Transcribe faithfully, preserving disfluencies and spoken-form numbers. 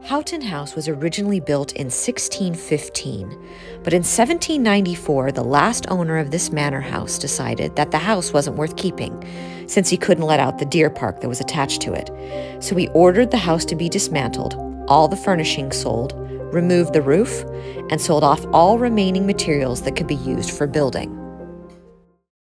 Houghton House was originally built in sixteen fifteen, but in seventeen ninety-four, the last owner of this manor house decided that the house wasn't worth keeping, since he couldn't let out the deer park that was attached to it. So he ordered the house to be dismantled, all the furnishings sold, removed the roof, and sold off all remaining materials that could be used for building.